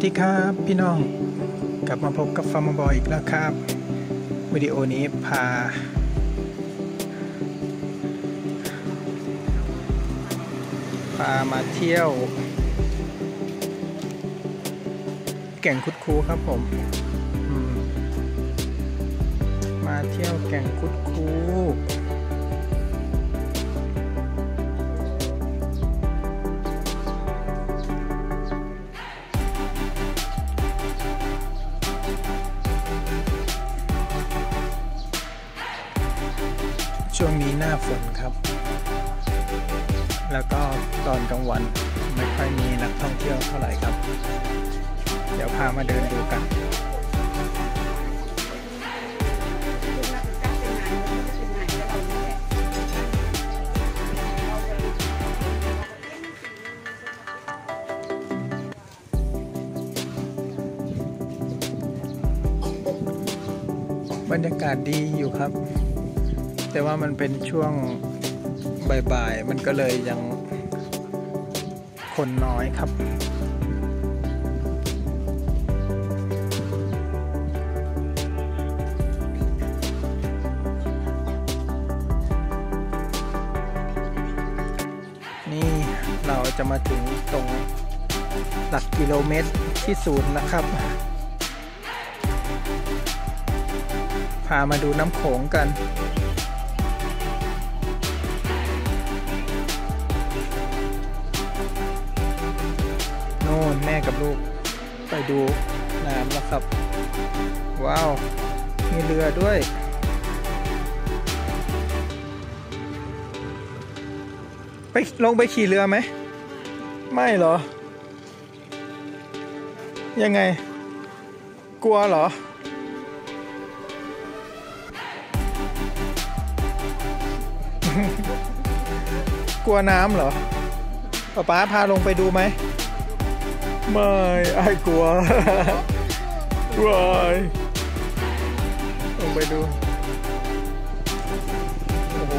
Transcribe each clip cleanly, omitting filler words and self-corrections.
ดีครับพี่น้องกลับมาพบกับฟาร์มบอยอีกแล้วครับวิดีโอนี้พามาเที่ยวแก่งคุดคูครับผมมาเที่ยวแก่งคุดคูช่วงนี้หน้าฝนครับแล้วก็ตอนกลางวันไม่ค่อยมีนักท่องเที่ยวเท่าไหร่ครับเดี๋ยวพามาเดินดูกันบรรยากาศดีอยู่ครับแต่ว่ามันเป็นช่วงบ่ายๆมันก็เลยยังคนน้อยครับนี่เราจะมาถึงตรงหลักกิโลเมตรที่0นะครับพามาดูน้ำโขงกันโน่นแม่กับลูกไปดูน้ำแล้วครับว้าวมีเรือด้วยลงไปขี่เรือไหมไม่เหรอยังไงกลัวเหรอกลัวน้ำเหรอป๊าพาลงไปดูไหมไม่ไอ้กลัวว้ายลงไปดูโอ้โห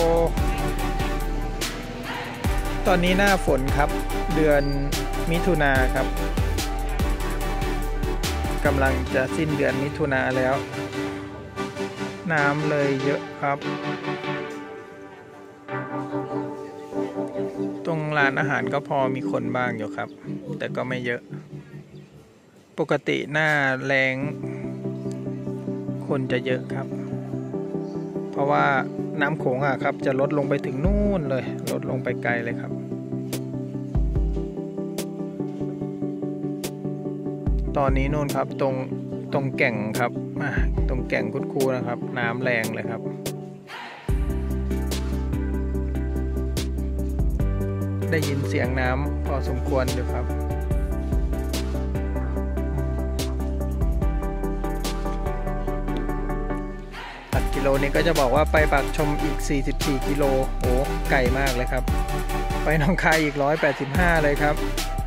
ตอนนี้หน้าฝนครับเดือนมิถุนาครับกำลังจะสิ้นเดือนมิถุนาแล้วน้ำเลยเยอะครับตรงร้านอาหารก็พอมีคนบ้างอยู่ครับแต่ก็ไม่เยอะปกติหน้าแล้งคนจะเยอะครับเพราะว่าน้ำโขงครับจะลดลงไปถึงนู่นเลยลดลงไปไกลเลยครับตอนนี้นู่นครับตรงแก่งครับตรงแก่งคุดคูนะครับน้ำแรงเลยครับได้ยินเสียงน้ำพอสมควรอยู่ครับตัดกิโลนี้ก็จะบอกว่าไปปากชมอีก44กิโลโอ้ไกลมากเลยครับไปหนองคายอีก185เลยครับ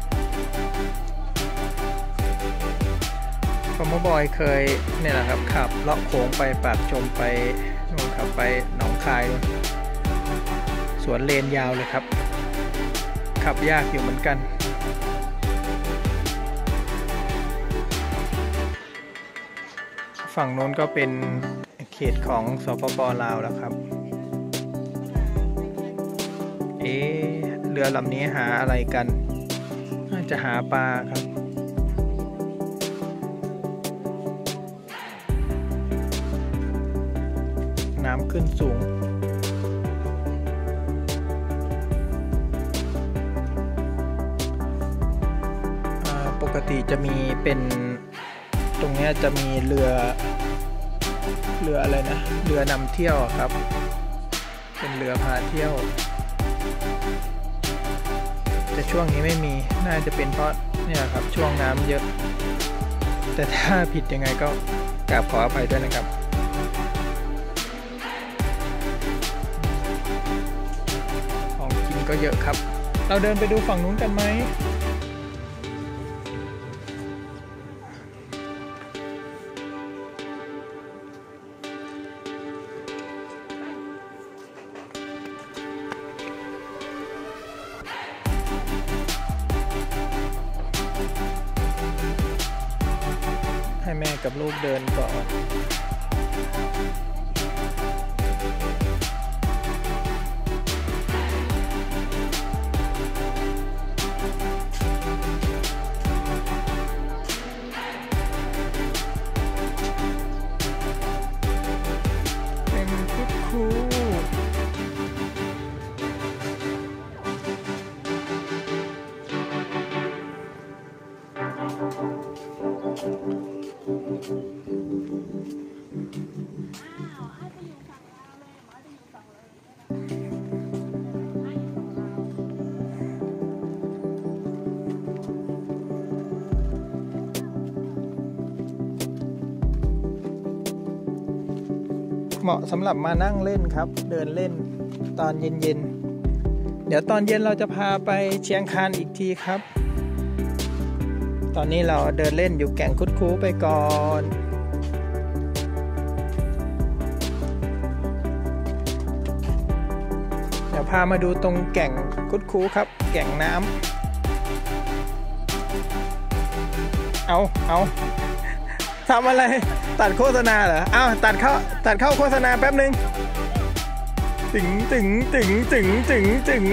ฟาร์มบอยเคยเนี่ยแหละครับขับเลาะโค้งไปปากชมไปนู่นครับไปหนองคายสวนเลนยาวเลยครับขับยากอยู่เหมือนกันฝั่งโน้นก็เป็นเขตของสปป.ลาวแล้วครับเรือลำนี้หาอะไรกันน่าจะหาปลาครับน้ำขึ้นสูงปกติจะมีเป็นตรงนี้จะมีเรืออะไรนะเรือนำเที่ยวครับเป็นเรือพาเที่ยวแต่ช่วงนี้ไม่มีน่าจะเป็นเพราะเนี่ยครับช่วงน้ำเยอะแต่ถ้าผิดยังไงก็กราบขออภัยด้วยนะครับของกินก็เยอะครับเราเดินไปดูฝั่งนู้นกันไหมแม่กับลูกเดินก่อนเป็นคุณครูเหมาะสำหรับมานั่งเล่นครับเดินเล่นตอนเย็นๆเดี๋ยวตอนเย็นเราจะพาไปเชียงคานอีกทีครับตอนนี้เราเดินเล่นอยู่แก่งคุดคู้ไปก่อนเดี๋ยวพามาดูตรงแก่งคุดคู้ครับแก่งน้ำเอาทำอะไรตัดโฆษณาเหรออ้าวตัดเข้าโฆษณาแป๊บนึงถึง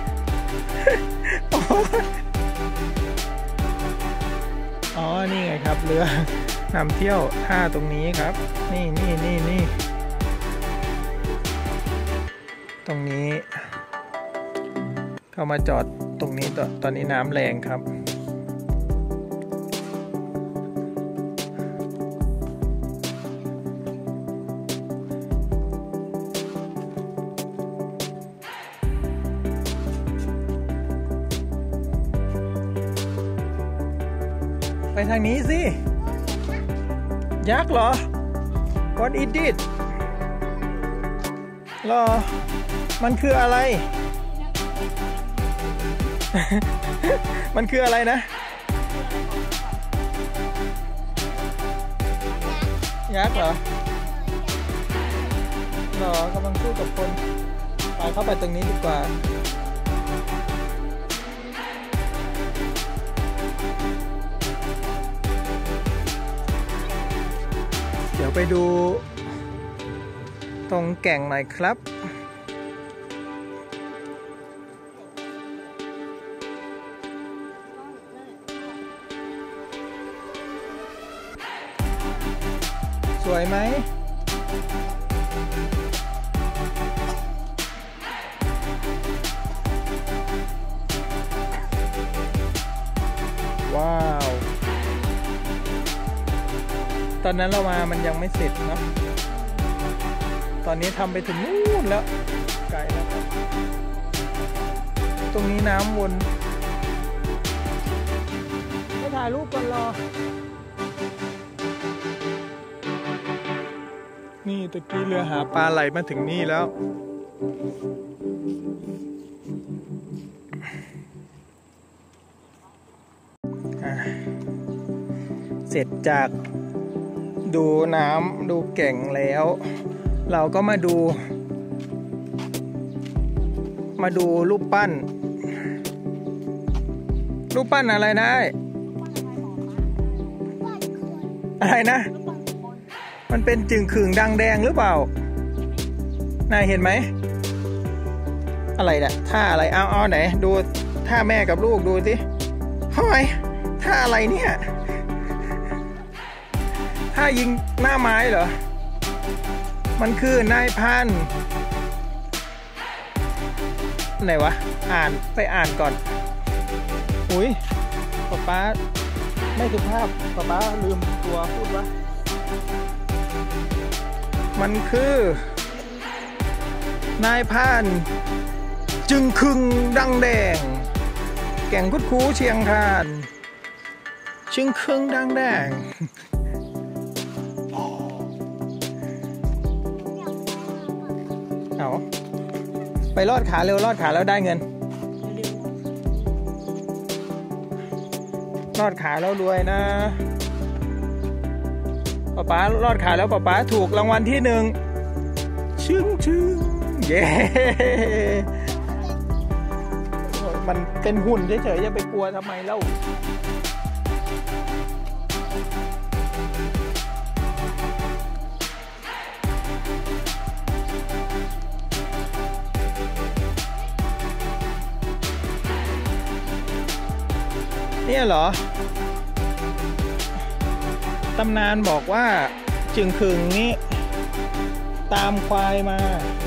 อ๋อนี่ไงครับเรือนำเที่ยวท่าตรงนี้ครับนี่ตรงนี้เข้ามาจอดตรงนี้ตอนนี้น้ำแรงครับไปทางนี้สิยักษ์เหรอ What is it เหรอมันคืออะไร มันคืออะไรนะยักษ์เหรอกำลังสู้กับคนไปเข้าไปตรงนี้ดีกว่าเดี๋ยวไปดูตรงแก่งหน่อยครับสวยไหมว้าวตอนนั้นเรามามันยังไม่เสร็จนะตอนนี้ทำไปถึงนู่นแล้วไกลแล้วครับตรงนี้น้ำวนไปถ่ายรูปก่อนรอนี่ตะกี้เรือหาปลาไหลมาถึงนี่แล้วเสร็จจากดูน้ำดูแก่งแล้วเราก็มาดูรูปปั้นอะไรนะอะไรนะมันเป็นจึงขึงดังแดงหรือเปล่านายเห็นไหมอะไรเนี่ยท่าอะไรเอาไหนดูท่าแม่กับลูกดูสิเฮ้ยท่าอะไรเนี่ยท่ายิงหน้าไม้เหรอมันคือนายพันไหนวะไปอ่านก่อนอุ้ยป๊าไม่สุภาพป๊าลืมตัวพูดว่ามันคือนายพันจึงขึงดังแดงแก่งคุดคู้เชียงคานจึงขึงดังแดงเอาไปลอดขาเร็วลอดขาแล้วได้เงินลอดขาแล้วรวยนะป๊าลอดขาแล้วป๊าถูกรางวัลที่1ชึ้งเย้มันเป็นหุ่นเฉยๆจะไปกลัวทำไมเล่าเนี่ยเหรอตำนานบอกว่าจึงขึงนี้ตามควายมา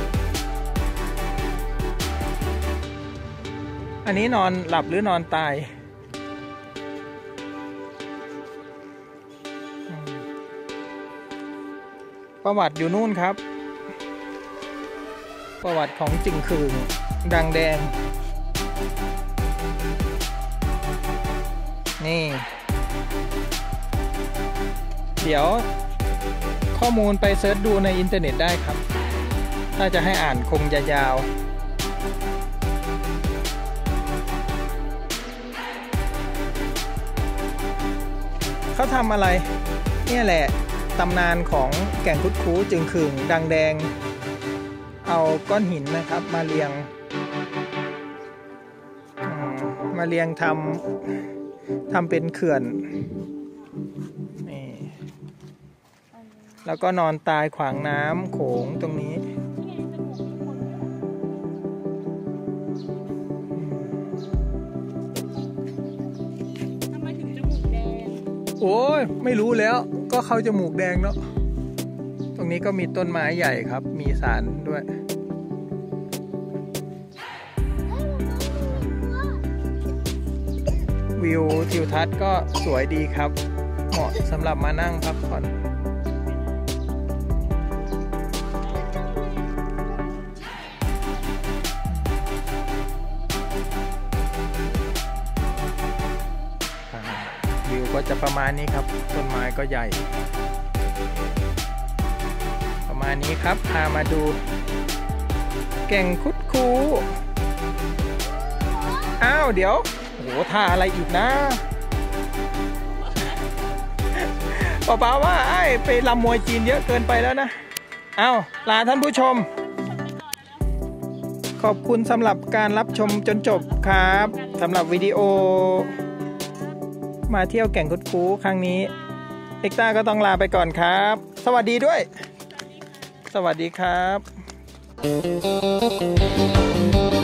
อันนี้นอนหลับหรือนอนตายประวัติอยู่นู่นครับประวัติของจึงขึงดังแดงนี่เดี๋ยวข้อมูลไปเซิร์ชดูในอินเทอร์เน็ตได้ครับถ้าจะให้อ่านคงยาวๆเขาทำอะไรเนี่ยแหละตำนานของแก่งคุดคู้จึงขึงดังแดงเอาก้อนหินนะครับมาเรียงทำเป็นเขื่อนนี่แล้วก็นอนตายขวางน้ำโขงตรงนี้ทำไมถึงจมูกแดงโอ้ยไม่รู้แล้วก็เขาจมูกแดงเนาะตรงนี้ก็มีต้นไม้ใหญ่ครับมีศาลด้วยวิวทิวทัศน์ก็สวยดีครับเหมาะสำหรับมานั่งพักผ่อนวิวก็จะประมาณนี้ครับต้นไม้ก็ใหญ่ประมาณนี้ครับพามาดูแก่งคุดคู้อ้าวเดี๋ยวโอ้โหท่าอะไรอีกนะป้าว่าไอ้ไปรำมวยจีนเยอะเกินไปแล้วนะอ้าวลาท่านผู้ชมขอบคุณสำหรับการรับชมจนจบครับสำหรับวิดีโอมาเที่ยวแก่งคุดคู้ครั้งนี้เอ็กต้าก็ต้องลาไปก่อนครับสวัสดีด้วยสวัสดีครับ